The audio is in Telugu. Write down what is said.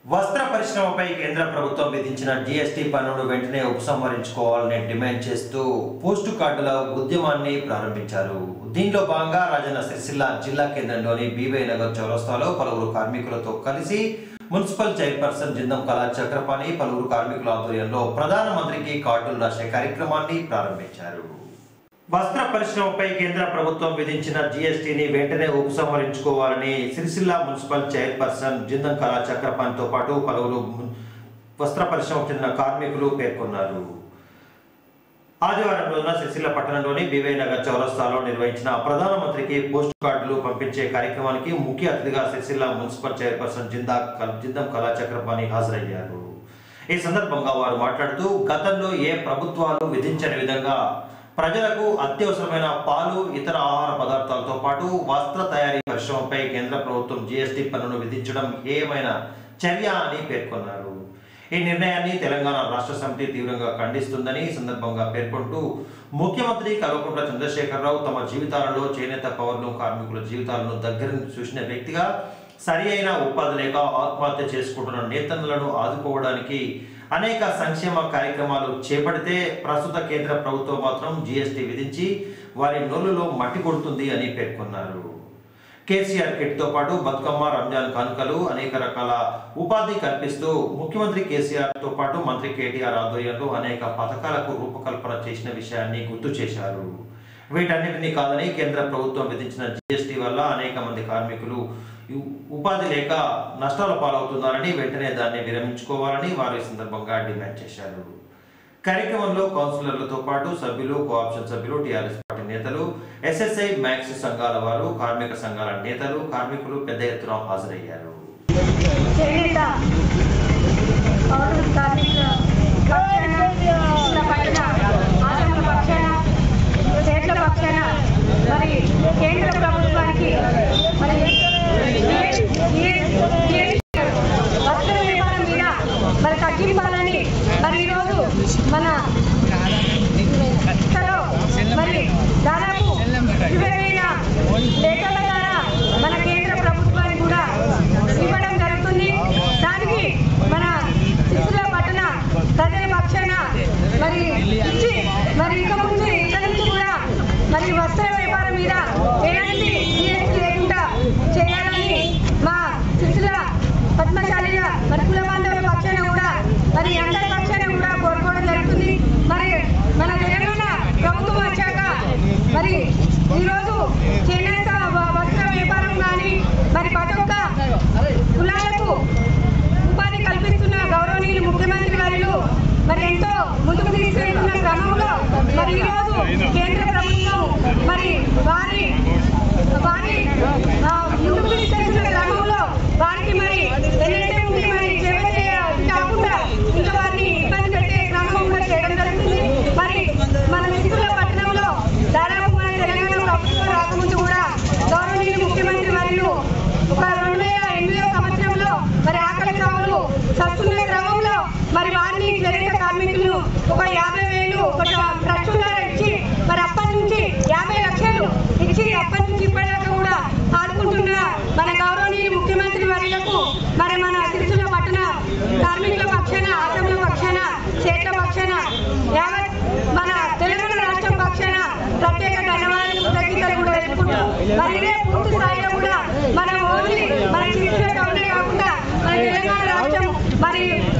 వస్త్ర పరిశ్రమపై కేంద్ర ప్రభుత్వం విధించిన జీఎస్టీ పన్నును వెంటనే ఉపసంహరించుకోవాలని డిమాండ్ చేస్తూ పోస్టు కార్డుల ఉద్యమాన్ని ప్రారంభించారు. దీనిలో భాగంగా రాజన్న సిరిసిల్ల జిల్లా కేంద్రంలోని బీవై నగర్ చౌరస్తాలో పలువురు కార్మికులతో కలిసి మున్సిపల్ చైర్పర్సన్ జిందం కళా చక్రపాణి పలువురు కార్మికుల ఆధ్వర్యంలో ప్రధానమంత్రికి కార్డులు రాసే కార్యక్రమాన్ని ప్రారంభించారు. వస్త్ర పరిశ్రమపై కేంద్ర ప్రభుత్వం విధించిన జీఎస్టీని వెంటనే ఉపసంహరించుకోవాలని సిరిసిల్ల మున్సిపల్ చైర్పర్సన్ జిందం కళా చక్రపాణితో పాటు పలువురు వస్త్ర పరిశ్రమకు చెందిన కార్మికులు పేర్కొన్నారు. ఆదివారం రోజున సిరిసిల్ల పట్టణంలోని బీవై నగర్ చౌరస్తాలో నిర్వహించిన ప్రధానమంత్రికి పోస్ట్ కార్డులు పంపించే కార్యక్రమానికి ముఖ్య అతిథిగా సిరిసిల్ల మున్సిపల్ చైర్పర్సన్ జిందం కళా చక్రపాణి హాజరయ్యారు. ఈ సందర్భంగా వారు మాట్లాడుతూ గతంలో ఏ ప్రభుత్వాలు విధించని విధంగా ప్రజలకు అత్యవసరమైన పాలు ఇతర ఆహార పదార్థాలతో పాటు వస్త్ర తయారీ పరిశ్రమపై కేంద్ర ప్రభుత్వం జీఎస్టీ పన్నును విధించడం హేయమైన చర్య అని పేర్కొన్నారు. ఈ నిర్ణయాన్ని తెలంగాణ రాష్ట్ర సమితి తీవ్రంగా ఖండిస్తుందని సందర్భంగా పేర్కొంటూ ముఖ్యమంత్రి కల్వకుంట్ల చంద్రశేఖరరావు తమ జీవితాలలో చేనేత పౌరులు కార్మికుల జీవితాలను దగ్గర చూసిన వ్యక్తిగా సరి అయిన ఉపాధి లేక ఆత్మహత్య చేసుకుంటున్న నేతన్నలను ఆదుకోవడానికి అనేక సంక్షేమ కార్యక్రమాలు చేపడితే ప్రస్తుత కేంద్ర ప్రభుత్వం మాత్రం జీఎస్టీ విధించి వారి నోలులో మట్టి కొడుతుంది అని పేర్కొన్నారు. కేసీఆర్ కిట్తో పాటు బతుకమ్మ, రంజాన్ కానుకలు అనేక రకాల ఉపాధి కల్పిస్తూ ముఖ్యమంత్రి కేసీఆర్తో పాటు మంత్రి కేటీఆర్ ఆధ్వర్యంలో అనేక పథకాలకు రూపకల్పన చేసిన విషయాన్ని గుర్తు చేశారు. వీటన్నిటినీ కాదని కేంద్ర ప్రభుత్వం విధించిన జీఎస్టీ వల్ల అనేక మంది కార్మికులు ఉపాధి లేక నష్టాల పాలవుతున్నారని వెంటనే దాన్ని విరమించుకోవాలని వారు ఈ సందర్భంగా డిమాండ్ చేశారు. కార్యక్రమంలో కౌన్సిలర్లతో పాటు సభ్యులు, కోఆప్షన్ సభ్యులు, టీఆర్ఎస్ పార్టీ నేతలు, ఎస్ఎస్ఐ మ్యాక్స్ సంఘాల వారు, కార్మిక సంఘాల నేతలు, కార్మికులు పెద్ద ఎత్తున హాజరయ్యారు. కేంద్ర ప్రభుత్వానికి వస్త్ర వ్యాపారం మీద మరి తగ్గింపాలని మరి ఈరోజు మన మరి దాదాపు 20,000 లేఖల ద్వారా మన కేంద్ర ప్రభుత్వానికి కూడా ఇవ్వడం జరుగుతుంది. దానికి మన సిరిసిల్ల పట్టణ ప్రజల పక్షాన మరి ఇచ్చి మరి ఇక ముందు ఇక్కడ నుంచి కూడా మరి వస్త్ర వ్యాపారం మీద ఎలాంటి జీఎస్టీ లేకుండా చేయాలని మా సిరిసిల్ల పద్మశాలిగా మరి కుల బాంధవుల పక్షాన కూడా మరి అందరి పక్షాన కూడా కోరుకోవడం జరుగుతుంది. మరి మన తెలంగాణ ప్రభుత్వం వచ్చాక మరి ఈరోజు చేనేత వస్త్ర వ్యాపారం కానీ మరి ప్రతి ఒక్క కులాలకు ఉపాధి కల్పిస్తున్న గౌరవనీయులు ముఖ్యమంత్రి వారు మరి ఎంతో ముందుకు తీసుకెళ్తున్న క్రమంలో మరి ఈరోజు కేంద్ర ప్రభుత్వం మరి వారి ముందుకు తీసుకెళ్తున్న క్రమంలో వారికి మరి ఏదైతే ఉంది మరి కాకుండా ఇంకా వారిని ఇబ్బంది పెట్టే క్రమం కూడా చేయడం జరుగుతుంది. మరి మన సిరిసిల్ల పట్టణంలో దాదాపు మన తెలంగాణ ప్రభుత్వం రాకముందు కూడా గౌరవనీయులు ముఖ్యమంత్రి వారు ఒక 2008వ సంవత్సరంలో మరి ఆకలి చావులు చస్తున్న క్రమంలో మరి వారిని చేనేత కార్మికులు ఒక 50,000 ఒక ట్రస్ట్ ద్వారా ఇచ్చి మరి అప్పటి నుంచి 50 లక్షలు ఇచ్చి అప్పటి నుంచి ఇప్పటిదాకా కూడా ఆడుకుంటున్న మన గౌరవనీయులు ముఖ్యమంత్రి వర్యులకు మరి మన సిరిసిల్ల పట్టణ కార్మికుల పక్షాన, ఆటముల పక్షాన, చేతుల పక్షాన, యావత్ మన తెలంగాణ రాష్ట్రం పక్షాన ప్రత్యేక ధన్యవాదాలు, కృతజ్ఞతలు కూడా తెలుపుకుంటాం. మరి ఇదే పూర్తి స్థాయిలో కూడా మనం ఓన్లీ మన సిరిసిల్ల టౌనే కాకుండా మన తెలంగాణ రాష్ట్రం మరి